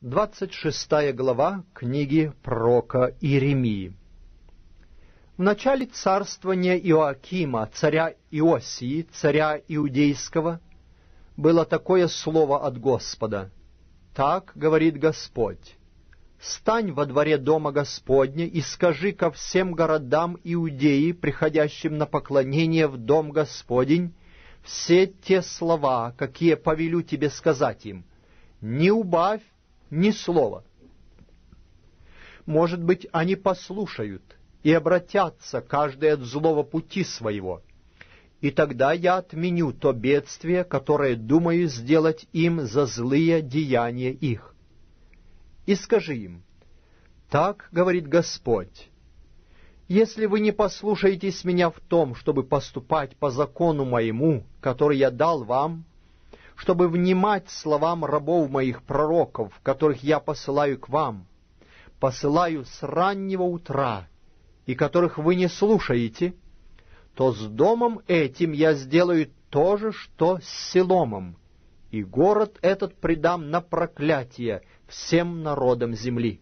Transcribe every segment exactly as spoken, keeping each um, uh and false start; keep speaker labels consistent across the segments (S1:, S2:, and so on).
S1: Двадцать шестая глава книги пророка Иеремии. В начале царствования Иоакима, царя Иосии, царя Иудейского, было такое слово от Господа. Так говорит Господь: «Стань во дворе дома Господня и скажи ко всем городам Иудеи, приходящим на поклонение в дом Господень, все те слова, какие повелю тебе сказать им. Не убавь ни слова. Может быть, они послушают и обратятся каждый от злого пути своего, и тогда я отменю то бедствие, которое думаю сделать им за злые деяния их. И скажи им: так говорит Господь, если вы не послушаетесь меня в том, чтобы поступать по закону моему, который я дал вам, чтобы внимать словам рабов моих пророков, которых я посылаю к вам, посылаю с раннего утра, и которых вы не слушаете, то с домом этим я сделаю то же, что с Силомом, и город этот предам на проклятие всем народам земли».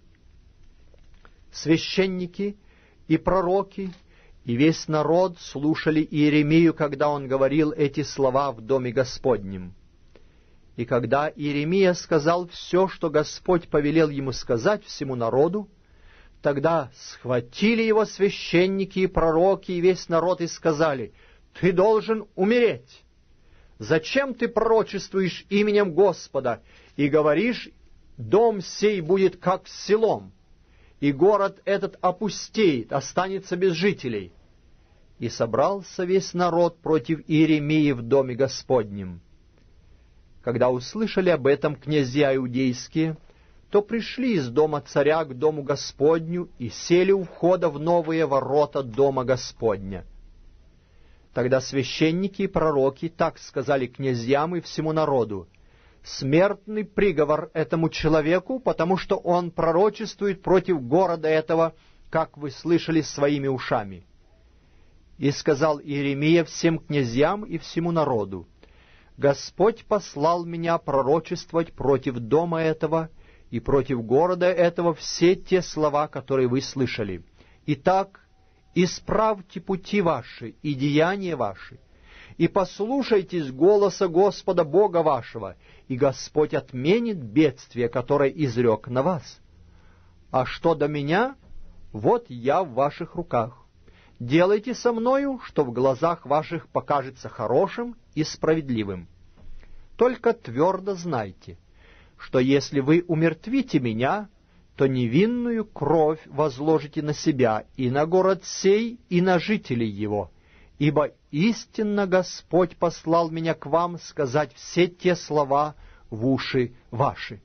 S1: Священники и пророки и весь народ слушали Иеремию, когда он говорил эти слова в доме Господнем. И когда Иеремия сказал все, что Господь повелел ему сказать всему народу, тогда схватили его священники и пророки и весь народ и сказали: «Ты должен умереть! Зачем ты пророчествуешь именем Господа и говоришь: дом сей будет как Силом, и город этот опустеет, останется без жителей?» И собрался весь народ против Иеремии в доме Господнем. Когда услышали об этом князья иудейские, то пришли из дома царя к дому Господню и сели у входа в новые ворота дома Господня. Тогда священники и пророки так сказали князьям и всему народу: «Смертный приговор этому человеку, потому что он пророчествует против города этого, как вы слышали своими ушами». И сказал Иеремия всем князьям и всему народу: «Господь послал меня пророчествовать против дома этого и против города этого все те слова, которые вы слышали. Итак, исправьте пути ваши и деяния ваши, и послушайтесь голоса Господа Бога вашего, и Господь отменит бедствие, которое изрек на вас. А что до меня, вот я в ваших руках. Делайте со мною, что в глазах ваших покажется хорошим и справедливым. Только твердо знайте, что если вы умертвите меня, то невинную кровь возложите на себя и на город сей, и на жителей его, ибо истинно Господь послал меня к вам сказать все те слова в уши ваши».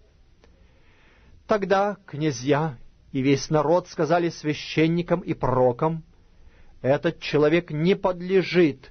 S1: Тогда князья и весь народ сказали священникам и пророкам: «Этот человек не подлежит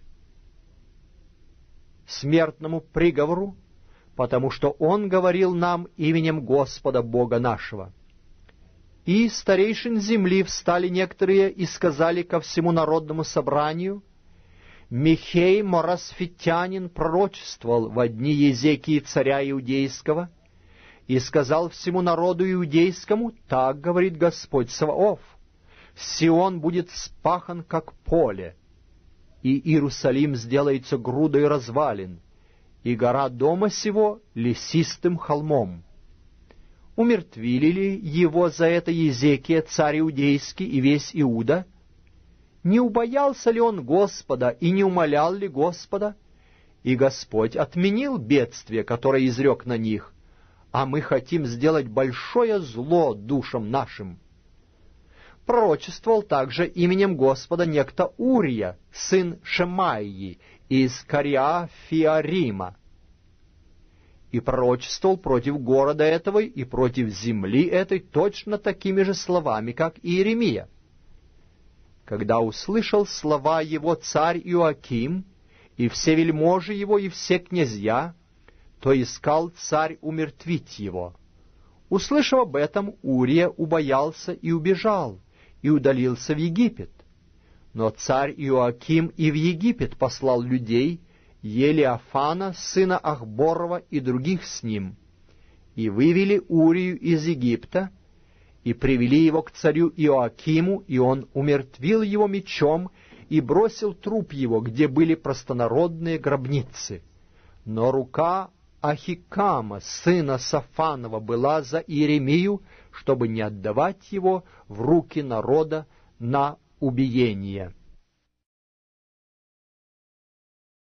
S1: смертному приговору, потому что он говорил нам именем Господа Бога нашего». И из старейшин земли встали некоторые и сказали ко всему народному собранию: «Михей Морасфитянин пророчествовал во дни Езекии царя Иудейского и сказал всему народу иудейскому: так говорит Господь Саваоф: Сион будет спахан, как поле, и Иерусалим сделается грудой развалин, и гора дома сего лесистым холмом». Умертвили ли его за это Езекия, царь Иудейский, и весь Иуда? Не убоялся ли он Господа и не умолял ли Господа? И Господь отменил бедствие, которое изрек на них, а мы хотим сделать большое зло душам нашим. Пророчествовал также именем Господа некто Урия, сын Шемаии, из Кариафиарима, и пророчествовал против города этого и против земли этой точно такими же словами, как Иеремия. Когда услышал слова его царь Иоаким, и все вельможи его, и все князья, то искал царь умертвить его. Услышав об этом, Урия убоялся и убежал, и удалился в Египет. Но царь Иоаким и в Египет послал людей, Елиафана, сына Ахборова, и других с ним. и вывели Урию из Египта, и привели его к царю Иоакиму, и он умертвил его мечом и бросил труп его, где были простонародные гробницы. Но рука Ахикама, сына Сафанова, была за Иеремию, чтобы не отдавать его в руки народа на убиение.